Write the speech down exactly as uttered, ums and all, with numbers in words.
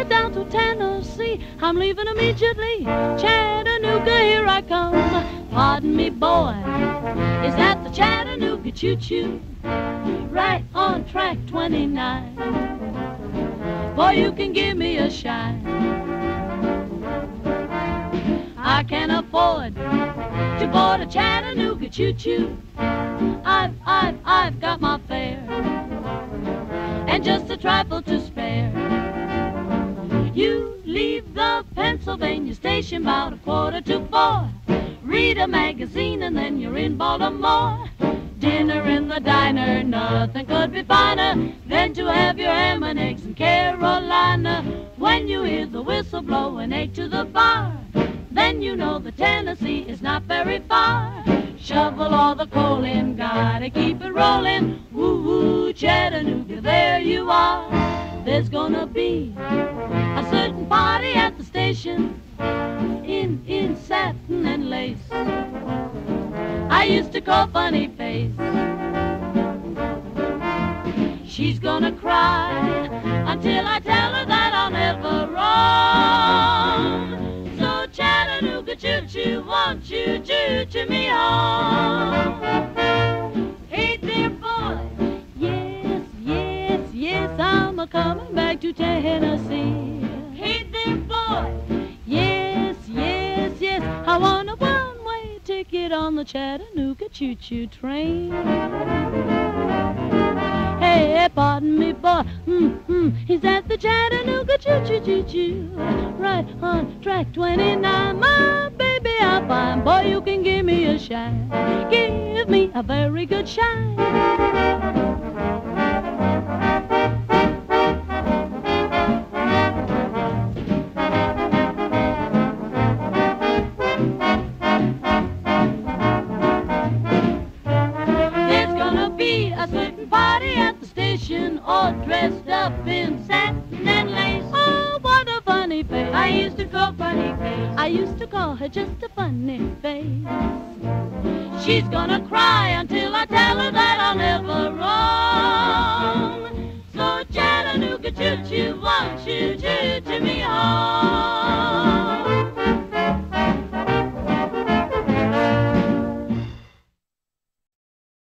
head down to Tennessee. I'm leaving immediately. Chattanooga, here I come. Pardon me, boy, is that the Chattanooga choo-choo? Right on track twenty-nine. Boy, you can give me a shine. I can afford to board a Chattanooga choo-choo. I've, I've, I've got my fare and just a trifle to spare. You leave the Pennsylvania station about a quarter to four. Read a magazine and then you're in Baltimore. Dinner in the diner, nothing could be finer than to have your ham and eggs in Carolina. When you hear the whistle blowing eight to the bar, then you know the Tennessee is not very far. Shovel all the coal in, gotta keep it rolling. Woo-woo, Chattanooga, there you are. There's gonna be a certain party at the station in, in satin and lace. I used to call Funny Face. She's gonna cry until I tell her that I'll never roam. So Chattanooga choo-choo, won't you choo-choo me home? Hey there, boy. Yes, yes, yes, I'm a-coming back to Tennessee. Hey there, boy. Yes, yes, yes, I want a one-way ticket on the Chattanooga choo-choo train. Hey, pardon me, boy, mm-hmm, he's at the Chattanooga choo-choo-choo-choo. Right on track twenty-nine, my baby I'll find. Boy, you can give me a shine, give me a very good shine. All dressed up in satin and lace. Oh, what a funny face. I used to call Funny Face. I used to call her just a funny face. She's gonna cry until I